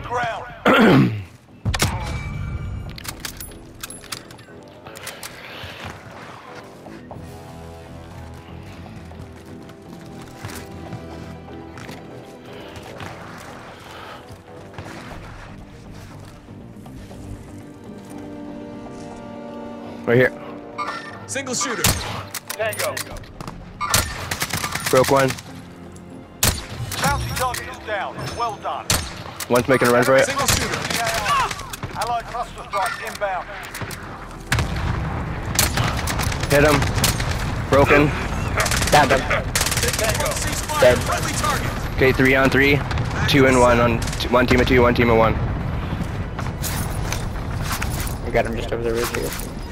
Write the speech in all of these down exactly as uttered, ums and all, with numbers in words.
ground. Right here. Single shooter. Tango. Broke one. Bounty target is down. Well done. One's making a run for it. Single shooter. Allied cluster strike inbound. Hit him. Broken. Down him. Ceasefire. Dead. Friendly target. Okay, three on three. Two and one on t one team of two, one team of one. I got him just over the roof here.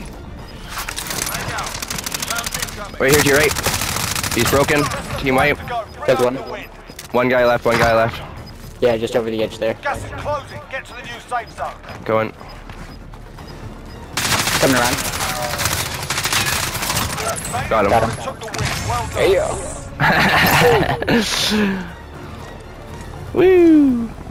Right here to your right. He's broken. Team white. There's one. One guy left, one guy left. Yeah, just over the edge there. Gas is closing. Get to the new safe zone. Going. Coming around. Got him. Got him. Took the win. Well done. There you go. Woo!